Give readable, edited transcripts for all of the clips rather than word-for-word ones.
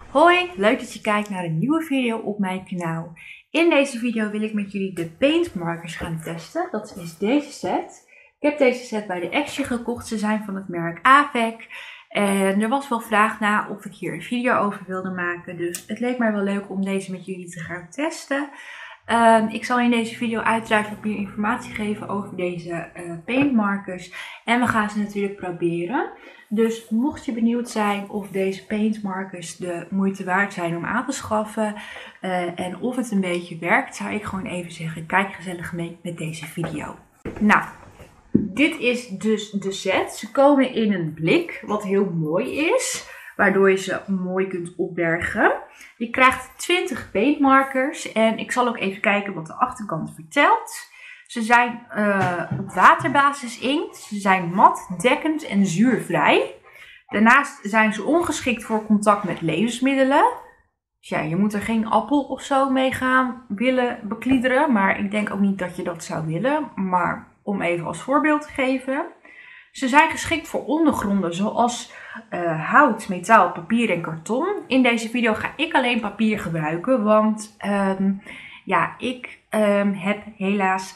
Hoi, leuk dat je kijkt naar een nieuwe video op mijn kanaal. In deze video wil ik met jullie de paint markers gaan testen. Dat is deze set. Ik heb deze set bij de Action gekocht. Ze zijn van het merk Avec. En er was wel vraag naar of ik hier een video over wilde maken. Dus het leek mij wel leuk om deze met jullie te gaan testen. Ik zal in deze video uiteraard wat meer informatie geven over deze paint markers. En we gaan ze natuurlijk proberen. Dus mocht je benieuwd zijn of deze paint markers de moeite waard zijn om aan te schaffen en of het een beetje werkt, zou ik gewoon even zeggen, kijk gezellig mee met deze video. Nou, dit is dus de set. Ze komen in een blik, wat heel mooi is, waardoor je ze mooi kunt opbergen. Je krijgt 20 paint markers en ik zal ook even kijken wat de achterkant vertelt. Ze zijn op waterbasis inkt. Ze zijn mat, dekkend en zuurvrij. Daarnaast zijn ze ongeschikt voor contact met levensmiddelen. Dus ja, je moet er geen appel of zo mee gaan willen bekliederen. Maar ik denk ook niet dat je dat zou willen. Maar om even als voorbeeld te geven. Ze zijn geschikt voor ondergronden zoals hout, metaal, papier en karton. In deze video ga ik alleen papier gebruiken. Want ja, ik heb helaas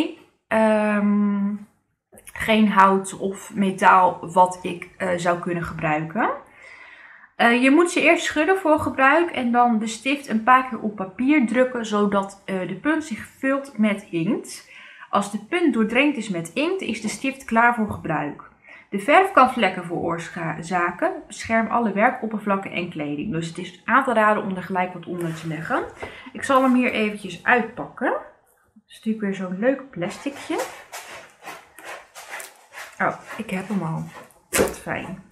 geen hout of metaal wat ik zou kunnen gebruiken. Je moet ze eerst schudden voor gebruik en dan de stift een paar keer op papier drukken zodat de punt zich vult met inkt. Als de punt doordrenkt is met inkt is de stift klaar voor gebruik. De verf kan vlekken veroorzaken. Bescherm alle werkoppervlakken en kleding. Dus het is aan te raden om er gelijk wat onder te leggen. Ik zal hem hier eventjes uitpakken. Dat is natuurlijk weer zo'n leuk plasticje. Oh, ik heb hem al. Wat fijn.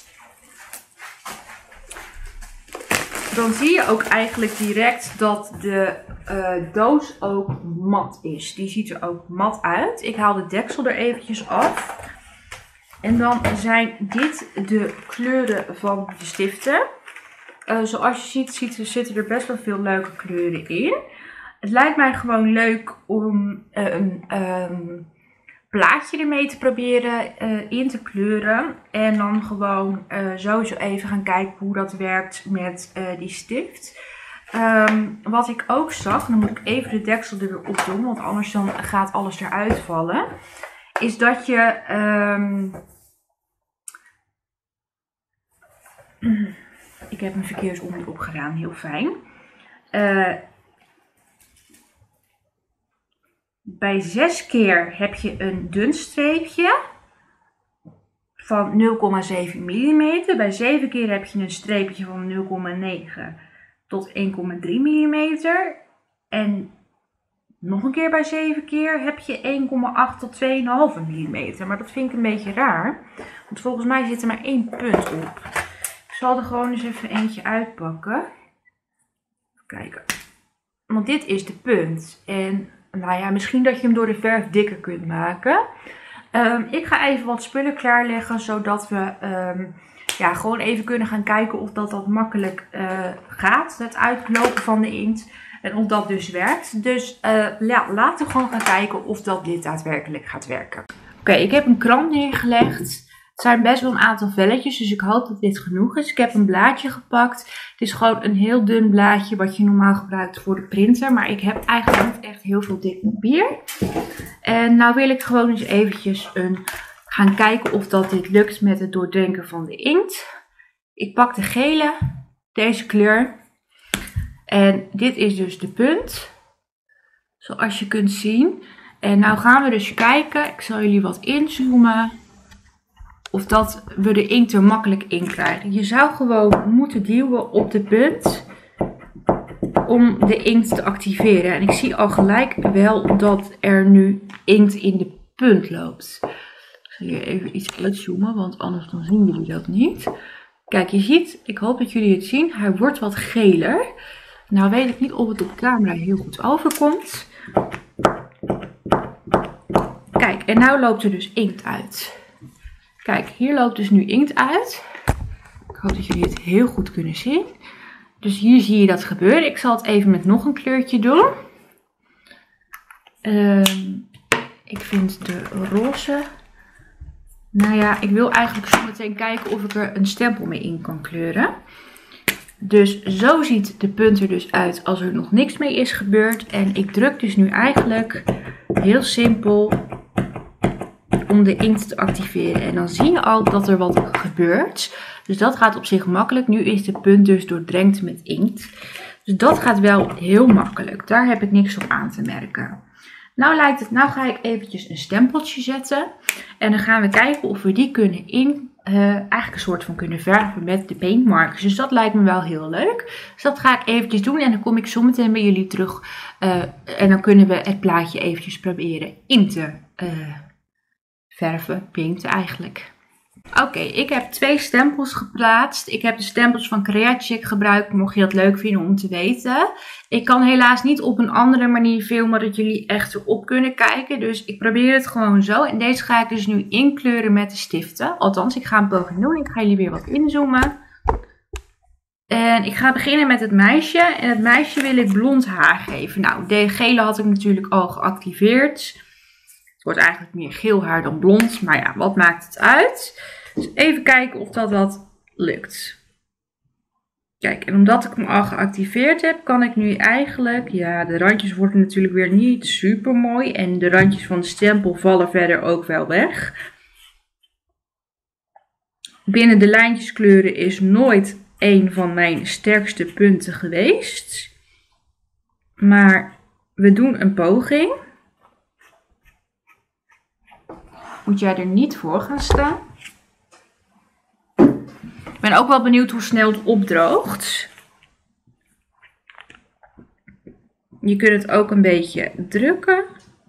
Dan zie je ook eigenlijk direct dat de doos ook mat is. Die ziet er ook mat uit. Ik haal de deksel er eventjes af. En dan zijn dit de kleuren van de stiften. Zoals je ziet zitten er best wel veel leuke kleuren in. Het lijkt mij gewoon leuk om een plaatje ermee te proberen in te kleuren. En dan gewoon sowieso even gaan kijken hoe dat werkt met die stift. Wat ik ook zag, dan moet ik even de deksel er weer op doen, want anders dan gaat alles eruit vallen. Is dat je... ik heb mijn verkeersonder gedaan, heel fijn. Bij 6 keer heb je een dun streepje van 0,7 mm. Bij 7 keer heb je een streepje van 0,9 tot 1,3 mm. En nog een keer bij 7 keer heb je 1,8 tot 2,5 mm. Maar dat vind ik een beetje raar. Want volgens mij zit er maar 1 punt op. Ik zal er gewoon eens even eentje uitpakken. Even kijken. Want dit is de punt. En nou ja, misschien dat je hem door de verf dikker kunt maken. Ik ga even wat spullen klaarleggen. Zodat we ja, gewoon even kunnen gaan kijken of dat makkelijk gaat. Het uitlopen van de inkt. En of dat dus werkt. Dus ja, laten we gewoon gaan kijken of dit daadwerkelijk gaat werken. Oké, ik heb een krant neergelegd. Het zijn best wel een aantal velletjes, dus ik hoop dat dit genoeg is. Ik heb een blaadje gepakt. Het is gewoon een heel dun blaadje wat je normaal gebruikt voor de printer. Maar ik heb eigenlijk niet echt heel veel dik papier. En nou wil ik gewoon eens eventjes gaan kijken of dit lukt met het doordrenken van de inkt. Ik pak de gele, deze kleur. En dit is dus de punt. Zoals je kunt zien. En nou gaan we dus kijken. Ik zal jullie wat inzoomen. Of dat we de inkt er makkelijk in krijgen. Je zou gewoon moeten duwen op de punt. Om de inkt te activeren. En ik zie al gelijk wel dat er nu inkt in de punt loopt. Ik zal hier even iets uitzoomen. Want anders dan zien jullie dat niet. Kijk, je ziet. Ik hoop dat jullie het zien. Hij wordt wat geler. Nou weet ik niet of het op camera heel goed overkomt. Kijk, en nou loopt er dus inkt uit. Kijk, hier loopt dus nu inkt uit. Ik hoop dat jullie het heel goed kunnen zien. Dus hier zie je dat gebeuren. Ik zal het even met nog een kleurtje doen. Ik vind de roze. Nou ja, ik wil eigenlijk zo meteen kijken of ik er een stempel mee in kan kleuren. Dus zo ziet de punt er dus uit als er nog niks mee is gebeurd. En ik druk dus nu eigenlijk heel simpel om de inkt te activeren. En dan zie je al dat er wat gebeurt. Dus dat gaat op zich makkelijk. Nu is de punt dus doordrenkt met inkt. Dus dat gaat wel heel makkelijk. Daar heb ik niks op aan te merken. Nou ga ik eventjes een stempeltje zetten. En dan gaan we kijken of we die kunnen eigenlijk een soort van kunnen verven met de paintmarkers. Dus dat lijkt me wel heel leuk. Dus dat ga ik eventjes doen en dan kom ik zo meteen bij jullie terug. En dan kunnen we het plaatje eventjes proberen in te verven, painten eigenlijk. Oké, ik heb 2 stempels geplaatst. Ik heb de stempels van Creachic gebruikt, mocht je dat leuk vinden om te weten. Ik kan helaas niet op een andere manier filmen dat jullie echt erop kunnen kijken. Dus ik probeer het gewoon zo. En deze ga ik dus nu inkleuren met de stiften. Althans, ik ga een poging doen. Ik ga jullie weer wat inzoomen. En ik ga beginnen met het meisje. En het meisje wil ik blond haar geven. Nou, de gele had ik natuurlijk al geactiveerd. Het wordt eigenlijk meer geel haar dan blond. Maar ja, wat maakt het uit? Dus even kijken of dat lukt. Kijk, en omdat ik hem al geactiveerd heb, kan ik nu eigenlijk... Ja, de randjes worden natuurlijk weer niet super mooi. En de randjes van de stempel vallen verder ook wel weg. Binnen de lijntjes kleuren is nooit een van mijn sterkste punten geweest. Maar we doen een poging. Moet jij er niet voor gaan staan. Ik ben ook wel benieuwd hoe snel het opdroogt. Je kunt het ook een beetje drukken.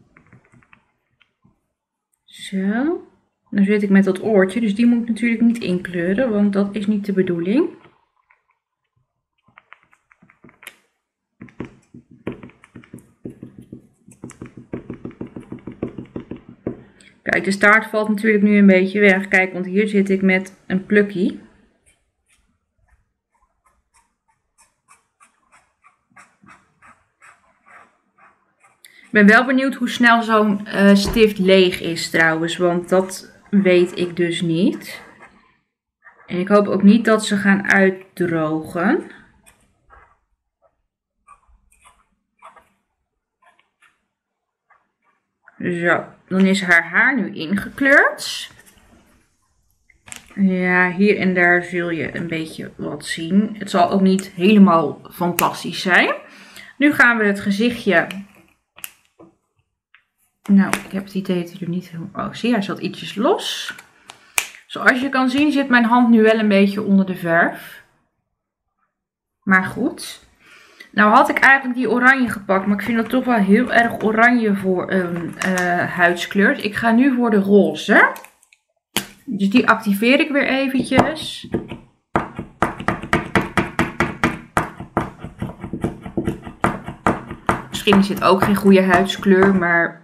Zo. Dan zit ik met dat oortje, dus die moet ik natuurlijk niet inkleuren, want dat is niet de bedoeling. Kijk, de staart valt natuurlijk nu een beetje weg. Kijk, want hier zit ik met een plukkie. Ik ben wel benieuwd hoe snel zo'n stift leeg is trouwens, want dat weet ik dus niet. En ik hoop ook niet dat ze gaan uitdrogen. Zo, dan is haar haar nu ingekleurd. Ja, hier en daar zul je een beetje wat zien. Het zal ook niet helemaal fantastisch zijn. Nu gaan we het gezichtje... Nou, ik heb het idee dat hij er niet helemaal... Oh, zie je, hij zat ietsjes los. Zoals je kan zien zit mijn hand nu wel een beetje onder de verf. Maar goed. Nou had ik eigenlijk die oranje gepakt, maar ik vind dat toch wel heel erg oranje voor een huidskleur. Ik ga nu voor de roze. Dus die activeer ik weer eventjes. Misschien is dit ook geen goede huidskleur, maar...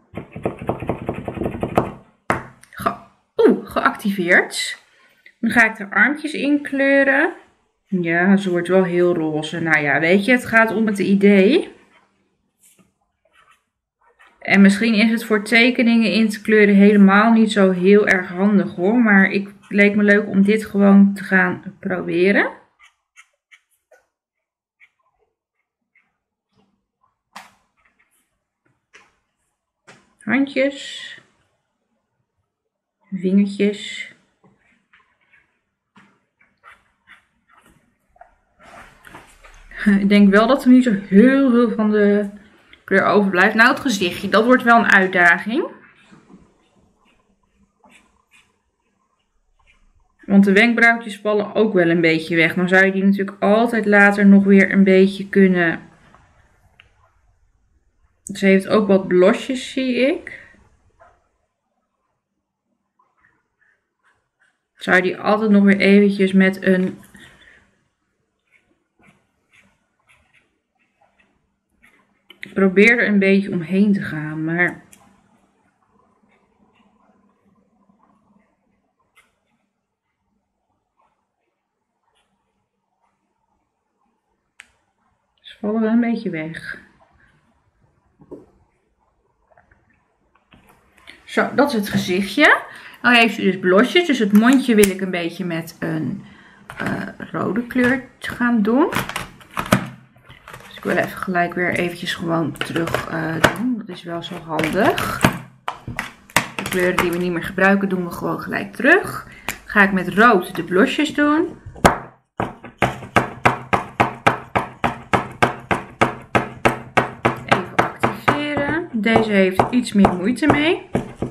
geactiveerd. Dan ga ik de armpjes inkleuren. Ja, ze wordt wel heel roze. Nou ja, weet je, het gaat om het idee. En misschien is het voor tekeningen in te kleuren helemaal niet zo heel erg handig hoor. Maar het leek me leuk om dit gewoon te gaan proberen. Handjes. Vingertjes. Ik denk wel dat er niet zo heel veel van de kleur overblijft. Nou, het gezichtje, dat wordt wel een uitdaging. Want de wenkbrauwtjes vallen ook wel een beetje weg. Dan zou je die natuurlijk altijd later nog weer een beetje kunnen... Ze heeft ook wat blosjes, zie ik. Zou je die altijd nog weer eventjes met een... Ik probeer er een beetje omheen te gaan, maar... Ze vallen wel een beetje weg. Zo, dat is het gezichtje. Nou heeft ze dus blosjes, dus het mondje wil ik een beetje met een rode kleur gaan doen. Dus ik wil even gelijk weer eventjes gewoon terug doen. Dat is wel zo handig. De kleuren die we niet meer gebruiken doen we gewoon gelijk terug. Dan ga ik met rood de blusjes doen. Even activeren. Deze heeft iets meer moeite mee.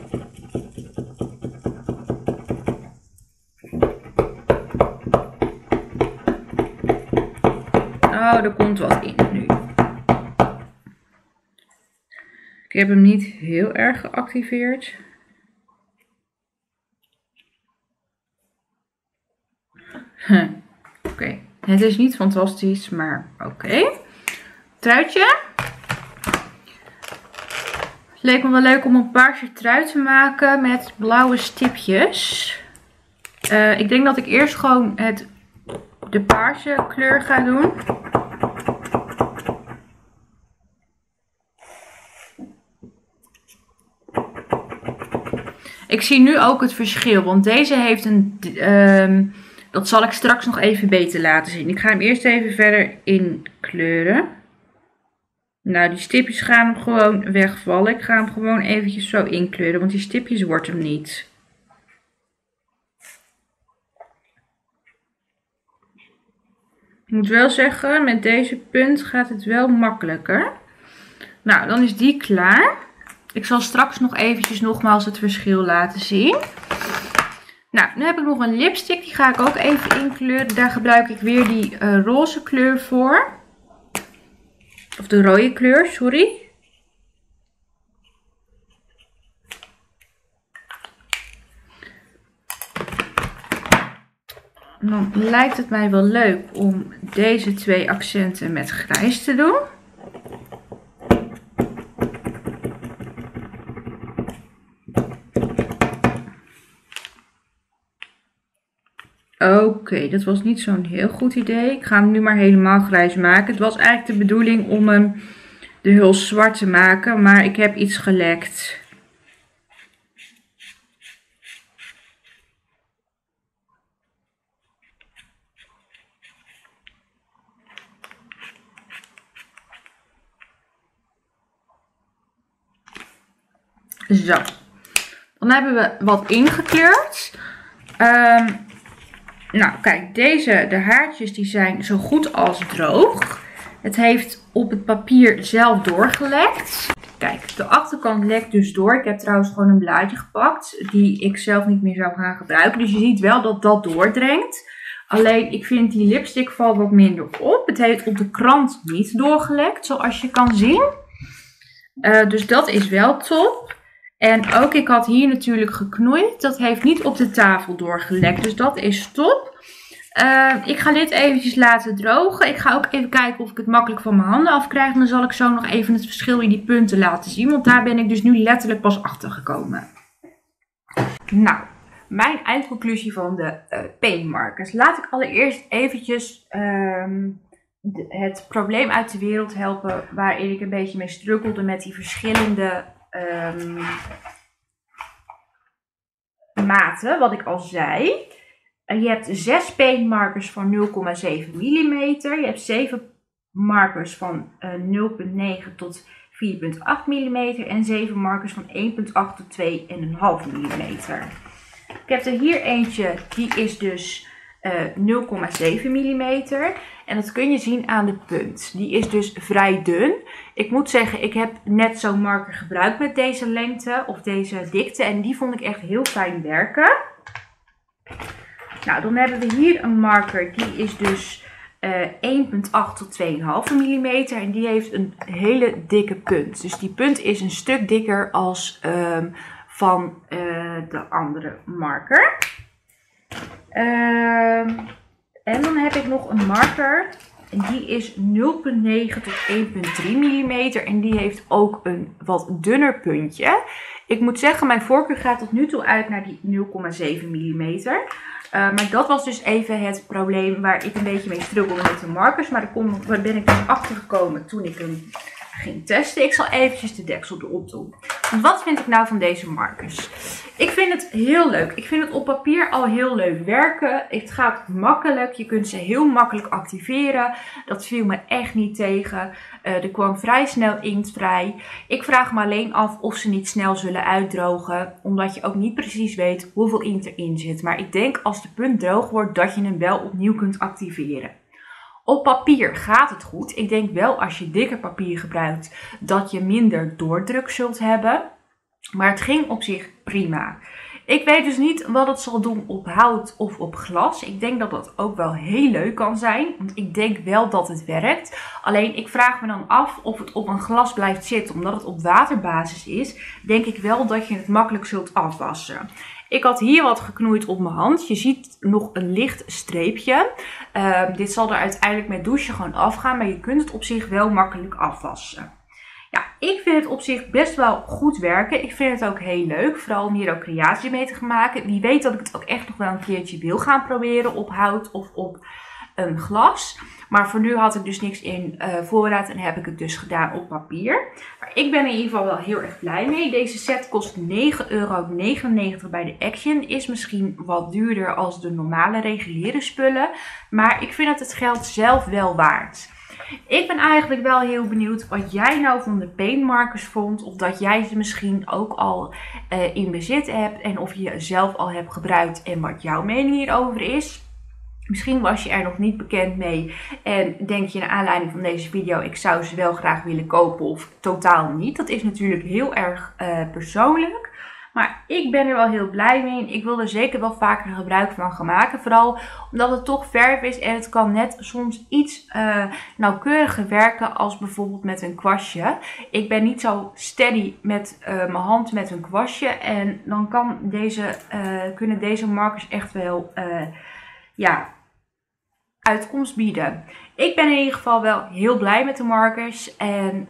Oh, er komt wat in nu. Ik heb hem niet heel erg geactiveerd. Oké, het is niet fantastisch, maar oké. Truitje. Het leek me wel leuk om een paarse trui te maken met blauwe stipjes. Ik denk dat ik eerst gewoon de paarse kleur ga doen. Ik zie nu ook het verschil, want deze heeft een... dat zal ik straks nog even beter laten zien. Ik ga hem eerst even verder inkleuren. Nou, die stipjes gaan hem gewoon wegvallen. Ik ga hem gewoon eventjes zo inkleuren, want die stipjes wordt hem niet. Ik moet wel zeggen, met deze punt gaat het wel makkelijker. Nou, dan is die klaar. Ik zal straks nog eventjes nogmaals het verschil laten zien. Nou, nu heb ik nog een lipstick. Die ga ik ook even inkleuren. Daar gebruik ik weer die roze kleur voor. Of de rode kleur, sorry. Dan lijkt het mij wel leuk om deze twee accenten met grijs te doen. Oké, dat was niet zo'n heel goed idee. Ik ga hem nu maar helemaal grijs maken. Het was eigenlijk de bedoeling om hem de huls zwart te maken, maar ik heb iets gelekt. Zo, dan hebben we wat ingekleurd. Nou, kijk, de haartjes die zijn zo goed als droog. Het heeft op het papier zelf doorgelekt. Kijk, de achterkant lekt dus door. Ik heb trouwens gewoon een blaadje gepakt die ik zelf niet meer zou gaan gebruiken. Dus je ziet wel dat dat doordringt. Alleen, ik vind die lipstick valt wat minder op. Het heeft op de krant niet doorgelekt, zoals je kan zien. Dus dat is wel top. En ook, ik had hier natuurlijk geknoeid. Dat heeft niet op de tafel doorgelekt. Dus dat is top. Ik ga dit eventjes laten drogen. Ik ga ook even kijken of ik het makkelijk van mijn handen afkrijg. En dan zal ik zo nog even het verschil in die punten laten zien. Want daar ben ik dus nu letterlijk pas achter gekomen. Nou, mijn eindconclusie van de paintmarkers. Laat ik allereerst eventjes het probleem uit de wereld helpen. Waarin ik een beetje mee struggelde met die verschillende... maten, wat ik al zei. Je hebt 6 paintmarkers van 0,7 mm. Je hebt 7 markers van 0,9 tot 4,8 mm. En 7 markers van 1,8 tot 2,5 mm. Ik heb er hier eentje, die is dus 0,7 mm. En dat kun je zien aan de punt. Die is dus vrij dun. Ik moet zeggen, ik heb net zo'n marker gebruikt met deze lengte of deze dikte. En die vond ik echt heel fijn werken. Nou, dan hebben we hier een marker. Die is dus 1,8 tot 2,5 mm. En die heeft een hele dikke punt. Dus die punt is een stuk dikker als van de andere marker. En dan heb ik nog een marker. En die is 0,9 tot 1,3 mm. En die heeft ook een wat dunner puntje. Ik moet zeggen, mijn voorkeur gaat tot nu toe uit naar die 0,7 mm. Maar dat was dus even het probleem waar ik een beetje mee struggelde met de markers. Maar daar ben ik dus achter gekomen toen ik hem ging testen. Ik zal eventjes de deksel erop doen. Wat vind ik nou van deze markers? Ik vind het heel leuk. Ik vind het op papier al heel leuk werken. Het gaat makkelijk. Je kunt ze heel makkelijk activeren. Dat viel me echt niet tegen. Er kwam vrij snel inkt vrij. Ik vraag me alleen af of ze niet snel zullen uitdrogen. Omdat je ook niet precies weet hoeveel inkt erin zit. Maar ik denk als de punt droog wordt dat je hem wel opnieuw kunt activeren. Op papier gaat het goed. Ik denk wel als je dikker papier gebruikt dat je minder doordruk zult hebben. Maar het ging op zich prima. Ik weet dus niet wat het zal doen op hout of op glas. Ik denk dat dat ook wel heel leuk kan zijn. Want ik denk wel dat het werkt. Alleen ik vraag me dan af of het op een glas blijft zitten. Omdat het op waterbasis is, denk ik wel dat je het makkelijk zult afwassen. Ik had hier wat geknoeid op mijn hand. Je ziet nog een licht streepje. Dit zal er uiteindelijk met douchen gewoon afgaan. Maar je kunt het op zich wel makkelijk afwassen. Ja, ik vind het op zich best wel goed werken. Ik vind het ook heel leuk. Vooral om hier ook creatie mee te gaan maken. Wie weet dat ik het ook echt nog wel een keertje wil gaan proberen op hout of op een glas. Maar voor nu had ik dus niks in voorraad en heb ik het dus gedaan op papier. Maar ik ben in ieder geval wel heel erg blij mee. Deze set kost €9,99 bij de Action. Is misschien wat duurder als de normale reguliere spullen. Maar ik vind het geld zelf wel waard. Ik ben eigenlijk wel heel benieuwd wat jij nou van de paintmarkers vond. Of dat jij ze misschien ook al in bezit hebt. En of je zelf al hebt gebruikt en wat jouw mening hierover is. Misschien was je er nog niet bekend mee en denk je naar aanleiding van deze video, ik zou ze wel graag willen kopen of totaal niet. Dat is natuurlijk heel erg persoonlijk. Maar ik ben er wel heel blij mee en ik wil er zeker wel vaker gebruik van gaan maken. Vooral omdat het toch verf is en het kan net soms iets nauwkeuriger werken als bijvoorbeeld met een kwastje. Ik ben niet zo steady met mijn hand met een kwastje en dan kunnen deze markers echt wel uitkomst bieden. Ik ben in ieder geval wel heel blij met de markers en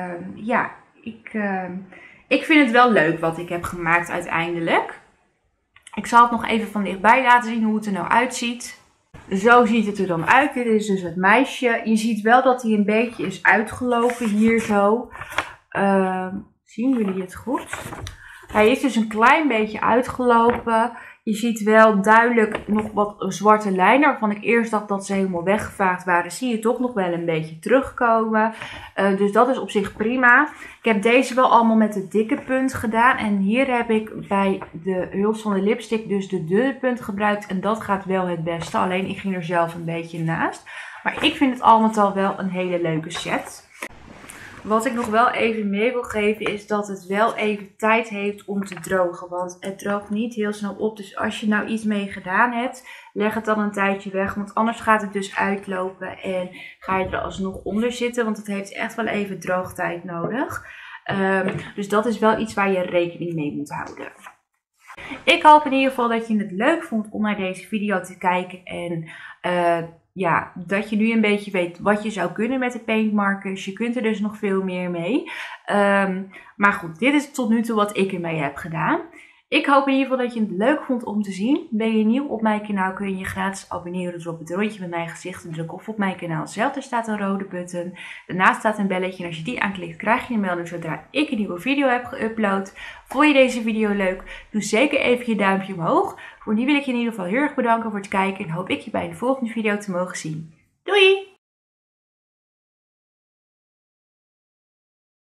ik vind het wel leuk wat ik heb gemaakt uiteindelijk. Ik zal het nog even van dichtbij laten zien hoe het er nou uitziet. Zo ziet het er dan uit. Dit is dus het meisje. Je ziet wel dat hij een beetje is uitgelopen hier zo. Zien jullie het goed? Hij is dus een klein beetje uitgelopen. Je ziet wel duidelijk nog wat zwarte lijnen, waarvan ik eerst dacht dat ze helemaal weggevaagd waren. Zie je toch nog wel een beetje terugkomen. Dus dat is op zich prima. Ik heb deze wel allemaal met de dikke punt gedaan. En hier heb ik bij de huls van de lipstick dus de dunne punt gebruikt. En dat gaat wel het beste. Alleen ik ging er zelf een beetje naast. Maar ik vind het al met al wel een hele leuke set. Wat ik nog wel even mee wil geven is dat het wel even tijd heeft om te drogen. Want het droogt niet heel snel op. Dus als je nou iets mee gedaan hebt, leg het dan een tijdje weg. Want anders gaat het dus uitlopen en ga je er alsnog onder zitten. Want het heeft echt wel even droogtijd nodig. Dus dat is wel iets waar je rekening mee moet houden. Ik hoop in ieder geval dat je het leuk vond om naar deze video te kijken. En dat je nu een beetje weet wat je zou kunnen met de paintmarkers. Je kunt er dus nog veel meer mee. Maar goed, dit is tot nu toe wat ik ermee heb gedaan. Ik hoop in ieder geval dat je het leuk vond om te zien. Ben je nieuw op mijn kanaal kun je je gratis abonneren door op het rondje met mijn gezicht te drukken. Of op mijn kanaal zelf, er staat een rode button. Daarnaast staat een belletje en als je die aanklikt krijg je een melding zodra ik een nieuwe video heb geüpload. Vond je deze video leuk? Doe zeker even je duimpje omhoog. Voor nu wil ik je in ieder geval heel erg bedanken voor het kijken en hoop ik je bij de volgende video te mogen zien. Doei!